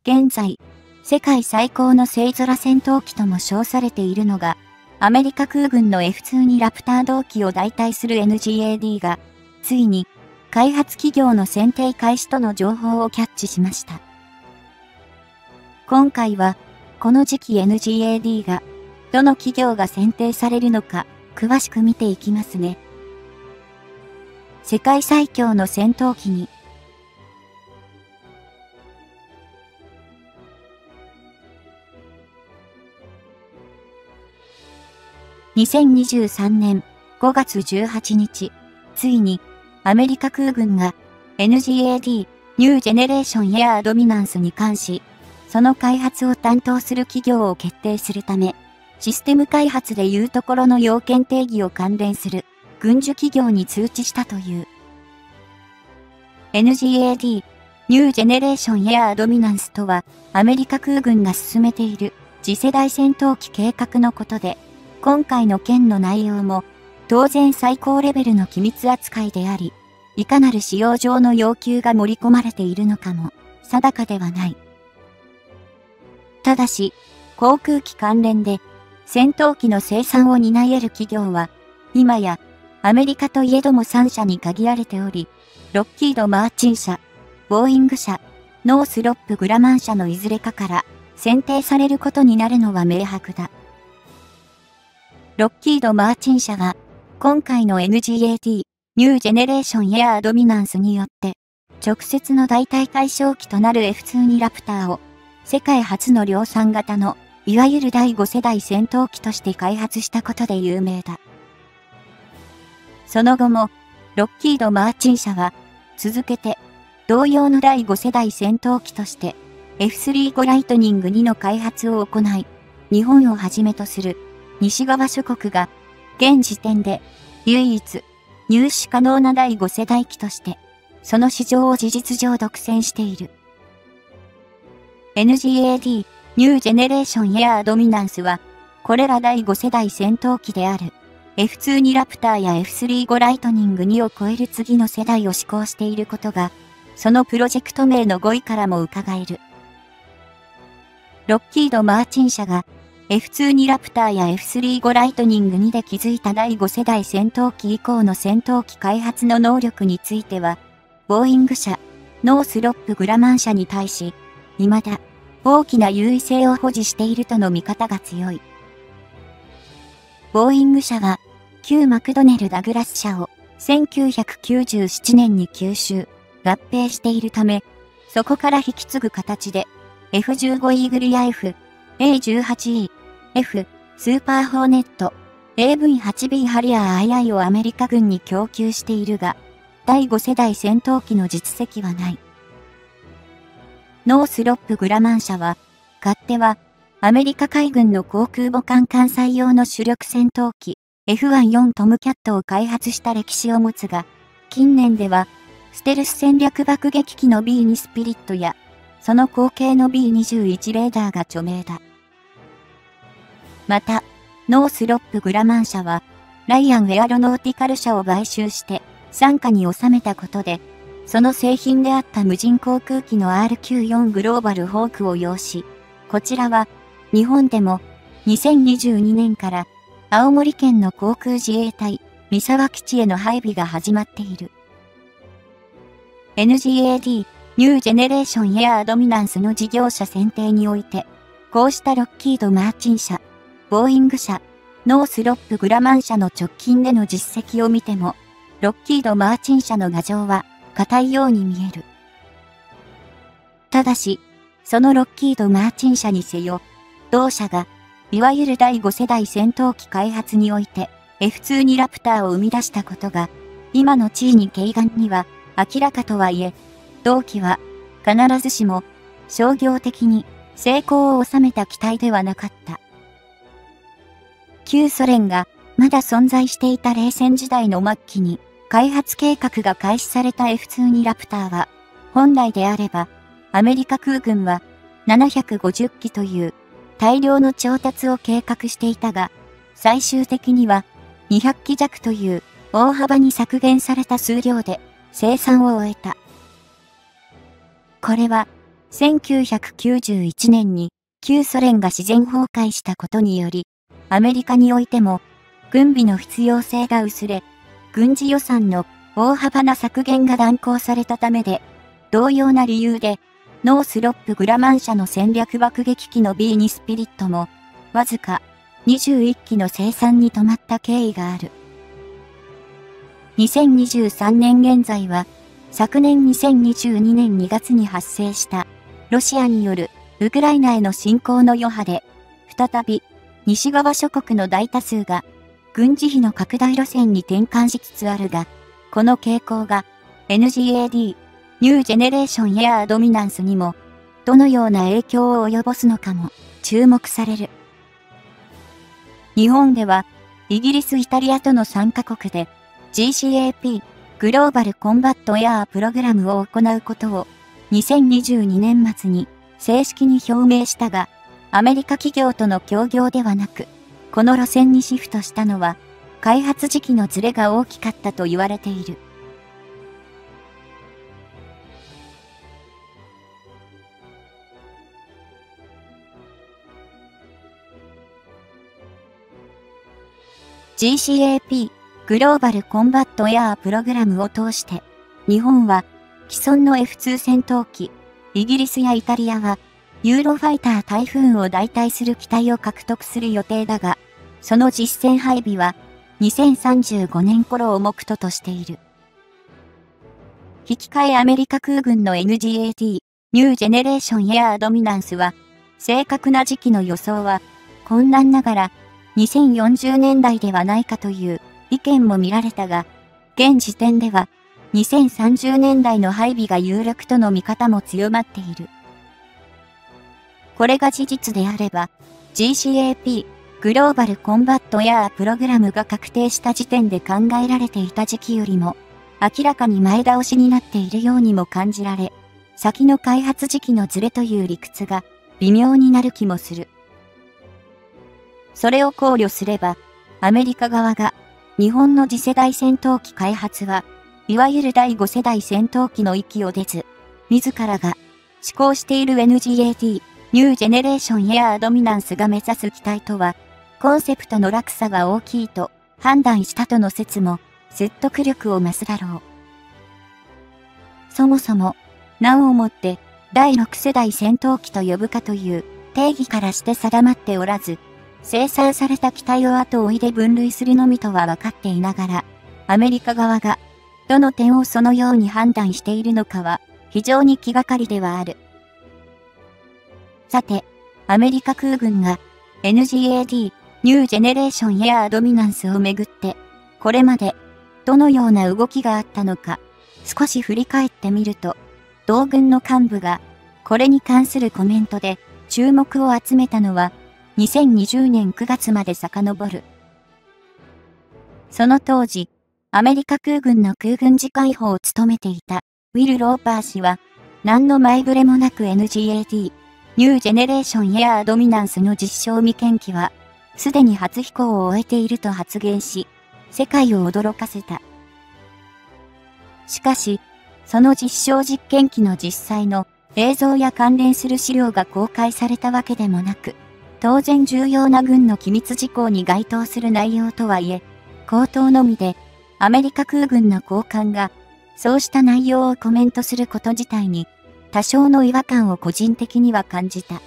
現在、世界最高の星空戦闘機とも称されているのが、アメリカ空軍の F-2 ラプター同機を代替する NGAD が、ついに、開発企業の選定開始との情報をキャッチしました。今回は、この時期 NGAD が、どの企業が選定されるのか、詳しく見ていきますね。世界最強の戦闘機に、2023年5月18日、ついにアメリカ空軍が NGAD ニュージェネレーションエアードミナンスに関し、その開発を担当する企業を決定するため、システム開発でいうところの要件定義を関連する軍需企業に通知したという。NGAD ニュージェネレーションエアードミナンスとは、アメリカ空軍が進めている次世代戦闘機計画のことで、今回の件の内容も、当然最高レベルの機密扱いであり、いかなる使用上の要求が盛り込まれているのかも、定かではない。ただし、航空機関連で、戦闘機の生産を担い得る企業は、今や、アメリカといえども3社に限られており、ロッキード・マーチン社、ボーイング社、ノースロップ・グラマン社のいずれかから、選定されることになるのは明白だ。ロッキード・マーチン社は、今回の NGAD、ニュージェネレーションエアードミナンスによって、直接の代替対象機となる F-2 ラプターを、世界初の量産型の、いわゆる第5世代戦闘機として開発したことで有名だ。その後も、ロッキード・マーチン社は、続けて、同様の第5世代戦闘機として、F-35 ライトニング2の開発を行い、日本をはじめとする、西側諸国が、現時点で、唯一、入手可能な第5世代機として、その市場を事実上独占している。NGAD、ニュージェネレーションエアードミナンスは、これら第5世代戦闘機である、F-2 ラプターや F-35 ライトニング2を超える次の世代を施行していることが、そのプロジェクト名の語彙からも伺える。ロッキード・マーチン社が、F-2 ラプターや F-35 ライトニング2で築いた第5世代戦闘機以降の戦闘機開発の能力については、ボーイング社、ノースロップ・グラマン社に対し、未だ、大きな優位性を保持しているとの見方が強い。ボーイング社は、旧マクドネル・ダグラス社を1997年に吸収、合併しているため、そこから引き継ぐ形で、F-15 イーグルや F、A-18E、F、スーパーホーネット、AV-8B ハリアー II をアメリカ軍に供給しているが、第5世代戦闘機の実績はない。ノースロップ・グラマン社は、勝手は、アメリカ海軍の航空母艦艦載用の主力戦闘機、F-14 トムキャットを開発した歴史を持つが、近年では、ステルス戦略爆撃機の B2 スピリットや、その後継の B21 レーダーが著名だ。また、ノースロップ・グラマン社は、ライアン・エアロノーティカル社を買収して、傘下に収めたことで、その製品であった無人航空機の RQ-4 グローバルホークを擁し、こちらは、日本でも、2022年から、青森県の航空自衛隊、三沢基地への配備が始まっている。NGAD、ニュージェネレーションエアードミナンスの事業者選定において、こうしたロッキード・マーチン社、ボーイング社、ノースロップ・グラマン社の直近での実績を見ても、ロッキード・マーチン社の牙城は、硬いように見える。ただし、そのロッキード・マーチン社にせよ、同社が、いわゆる第5世代戦闘機開発において、F-2 ラプターを生み出したことが、今の地位に軽眼には、明らかとはいえ、同機は、必ずしも、商業的に、成功を収めた機体ではなかった。旧ソ連が、まだ存在していた冷戦時代の末期に、開発計画が開始された F-2 ラプターは、本来であれば、アメリカ空軍は、750機という、大量の調達を計画していたが、最終的には、200機弱という、大幅に削減された数量で、生産を終えた。これは、 1991年に旧ソ連が自然崩壊したことにより、アメリカにおいても軍備の必要性が薄れ、軍事予算の大幅な削減が断行されたためで、同様な理由で、ノースロップ・グラマン社の戦略爆撃機の B2 スピリットも、わずか21機の生産に止まった経緯がある。2023年現在は、昨年2022年2月に発生したロシアによるウクライナへの侵攻の余波で、再び西側諸国の大多数が軍事費の拡大路線に転換しつつあるが、この傾向が NGAD、ニュージェネレーションエアードミナンスにもどのような影響を及ぼすのかも注目される。日本ではイギリス・イタリアとの3カ国で GCAP グローバルコンバットエアープログラムを行うことを2022年末に正式に表明したが、アメリカ企業との協業ではなく、この路線にシフトしたのは開発時期のズレが大きかったと言われている。GCAP グローバルコンバットエアープログラムを通して、日本は既存の F2 戦闘機、イギリスやイタリアはユーロファイタータイフーンを代替する機体を獲得する予定だが、その実戦配備は2035年頃を目途としている。引き換えアメリカ空軍の NGAD ニュージェネレーションエアードミナンスは、正確な時期の予想は困難ながら2040年代ではないかという意見も見られたが、現時点では2030年代の配備が有力との見方も強まっている。これが事実であれば、GCAP グローバルコンバットエアープログラムが確定した時点で考えられていた時期よりも、明らかに前倒しになっているようにも感じられ、先の開発時期のズレという理屈が微妙になる気もする。それを考慮すれば、アメリカ側が日本の次世代戦闘機開発は、いわゆる第5世代戦闘機の域を出ず、自らが施行している NGAD ニュージェネレーションエアードミナンスが目指す機体とは、コンセプトの落差が大きいと判断したとの説も説得力を増すだろう。そもそも、何をもって第6世代戦闘機と呼ぶかという定義からして定まっておらず、生産された機体を後追いで分類するのみとは分かっていながら、アメリカ側がどの点をそのように判断しているのかは非常に気がかりではある。さて、アメリカ空軍が NGAD ニュージェネレーションエアードミナンスをめぐって、これまでどのような動きがあったのか、少し振り返ってみると、同軍の幹部がこれに関するコメントで注目を集めたのは、2020年9月まで遡る。その当時、アメリカ空軍の空軍次官補を務めていたウィル・ローパー氏は、何の前触れもなく NGAD、ニュージェネレーションエアードミナンスの実証未見機は、すでに初飛行を終えていると発言し、世界を驚かせた。しかし、その実証実験機の実際の映像や関連する資料が公開されたわけでもなく、当然重要な軍の機密事項に該当する内容とはいえ、口頭のみでアメリカ空軍の高官がそうした内容をコメントすること自体に多少の違和感を個人的には感じた。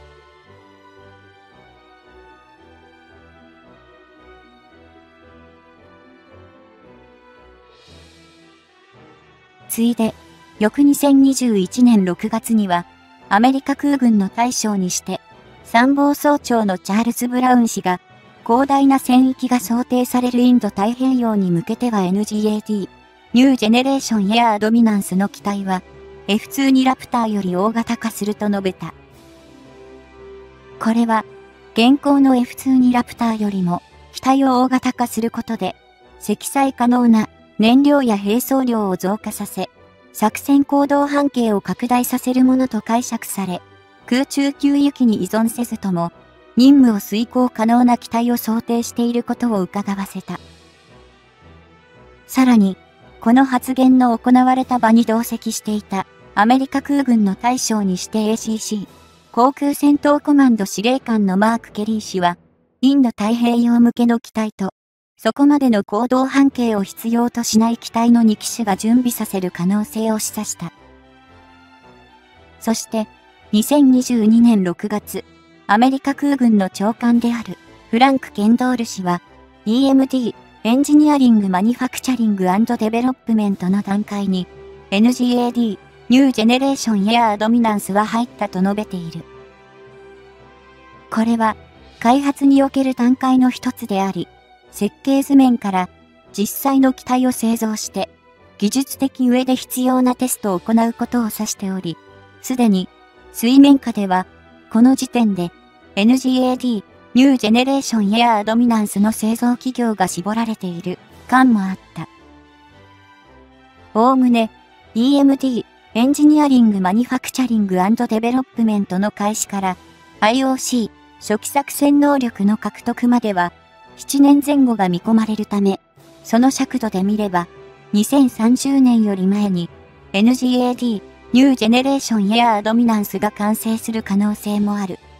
ついで、翌2021年6月にはアメリカ空軍の大将にして、参謀総長のチャールズ・ブラウン氏が、広大な戦域が想定されるインド太平洋に向けては NGAD、ニュージェネレーションエアードミナンスの機体は、F2 ラプターより大型化すると述べた。これは、現行の F2 ラプターよりも、機体を大型化することで、積載可能な燃料や並走量を増加させ、作戦行動半径を拡大させるものと解釈され、空中給油機に依存せずとも、任務を遂行可能な機体を想定していることを伺わせた。さらに、この発言の行われた場に同席していたアメリカ空軍の大将にして ACC、航空戦闘コマンド司令官のマーク・ケリー氏は、インド太平洋向けの機体と、そこまでの行動半径を必要としない機体の2機種が準備させる可能性を示唆した。そして、2022年6月、アメリカ空軍の長官であるフランク・ケンドール氏は、EMD、エンジニアリング・マニファクチャリング・デベロップメントの段階に、NGAD、ニュージェネレーション・エアー・ドミナンスは入ったと述べている。これは、開発における段階の一つであり、設計図面から実際の機体を製造して、技術的上で必要なテストを行うことを指しており、すでに水面下では、この時点で NGAD、ニュージェネレーションエアードミナンスの製造企業が絞られている感もあった。おおむね EMD、エンジニアリング・マニファクチャリング・デベロップメントの開始から IOC、初期作戦能力の獲得までは7年前後が見込まれるため、その尺度で見れば、2030年より前に NGAD、ニュージェネレーションエアードミナンスが完成する可能性もある。